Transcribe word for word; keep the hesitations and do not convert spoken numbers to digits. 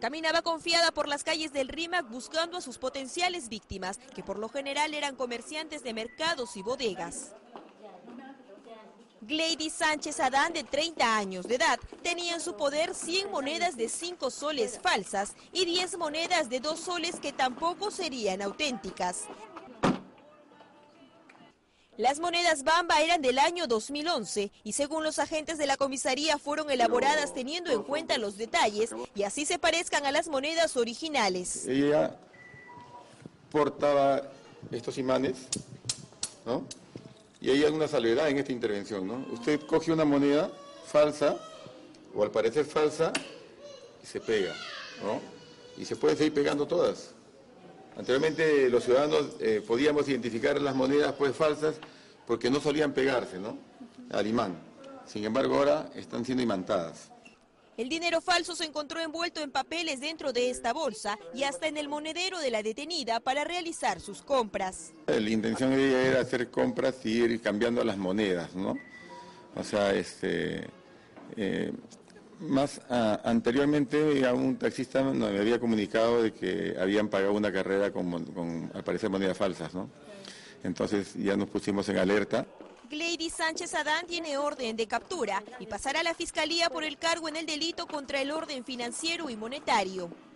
Caminaba confiada por las calles del Rímac buscando a sus potenciales víctimas, que por lo general eran comerciantes de mercados y bodegas. Gleidy Sánchez Adán, de treinta años de edad, tenía en su poder cien monedas de cinco soles falsas y diez monedas de dos soles que tampoco serían auténticas. Las monedas Bamba eran del año dos mil once y según los agentes de la comisaría fueron elaboradas teniendo en cuenta los detalles y así se parezcan a las monedas originales. Ella portaba estos imanes, ¿no? Y hay una salvedad en esta intervención, ¿no? Usted coge una moneda falsa, o al parecer falsa, y se pega, ¿no? Y se pueden seguir pegando todas. Anteriormente los ciudadanos eh, podíamos identificar las monedas pues falsas porque no solían pegarse, ¿no?, al imán. Sin embargo, ahora están siendo imantadas. El dinero falso se encontró envuelto en papeles dentro de esta bolsa y hasta en el monedero de la detenida para realizar sus compras. La intención de ella era hacer compras y ir cambiando las monedas, ¿no? O sea, este... Eh, Más a, anteriormente a un taxista nos había comunicado de que habían pagado una carrera con, con al parecer monedas falsas, ¿no? Entonces ya nos pusimos en alerta. Gleidy Sánchez Adán tiene orden de captura y pasará a la fiscalía por el cargo en el delito contra el orden financiero y monetario.